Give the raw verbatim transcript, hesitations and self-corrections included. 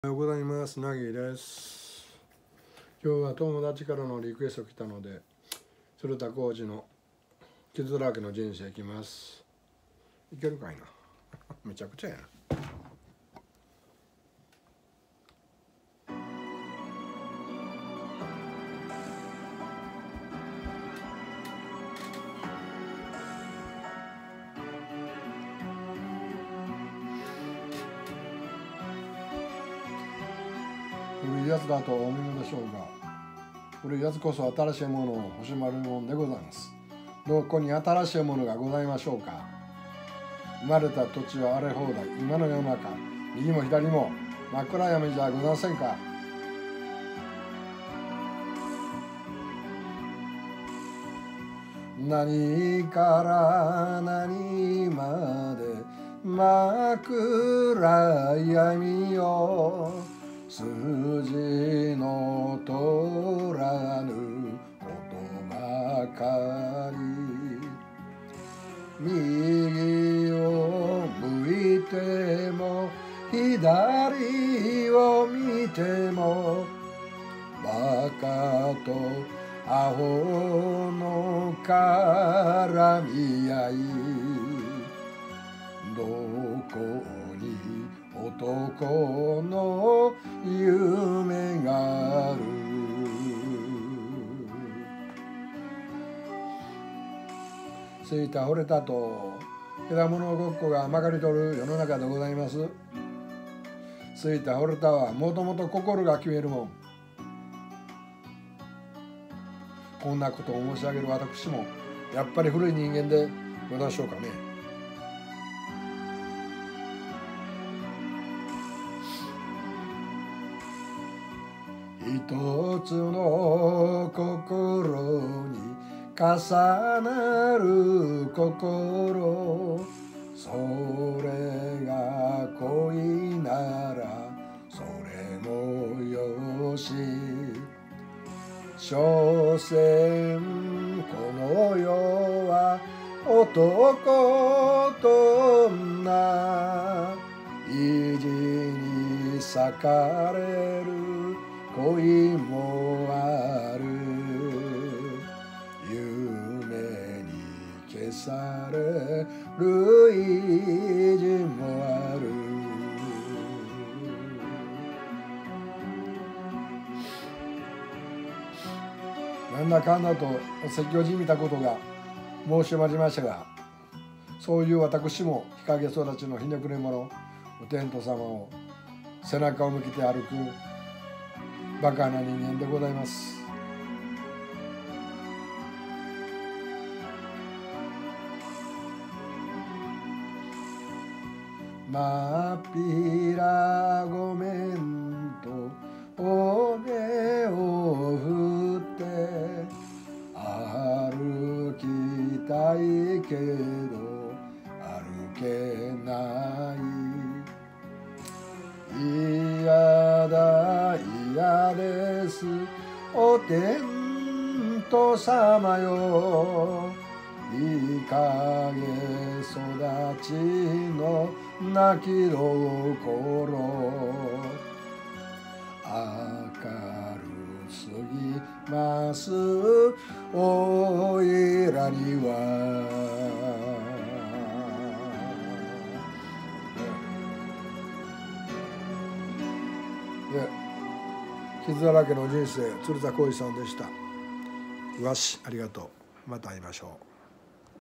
おはようございます。なぎです。今日は友達からのリクエスト来たので、鶴田浩二の傷だらけの人生いきます。いけるかいな。めちゃくちゃやな。古いやつだとお思いでしょうが、古いやつこそ新しいものを欲しまるものでございます。どこに新しいものがございましょうか。生まれた土地は荒れ放題、今の世の中、右も左も真っ暗闇じゃございませんか。何から何まで真っ暗闇よ、筋の通らぬことばかり。右を向いても左を見てもバカとアホの絡み合い、どこに男の夢がある。ついた惚れたと枝物ごっこがまかりとる世の中でございます。ついた惚れたはもともと心が決めるもん。こんなことを申し上げる私もやっぱり古い人間でございましょうかね。一つの心に重なる心、それが恋ならそれもよし。所詮この世は男と女、意地に裂かれる恋もある。夢に消される意地もある。なんだかんだと説教じみたことが申しまりましたが、そういう私も日陰育ちのひねくれ者お天道様を背中を向けて歩くバカな人間でございます。まっぴらごめんとお目を振って歩きたいけど歩けない。嫌だ嫌ですお天道様よ、いいかげ育ちの泣きどころ、明るすぎますおいらには。傷だらけの人生、鶴田浩二さんでした。わしありがとう。また会いましょう。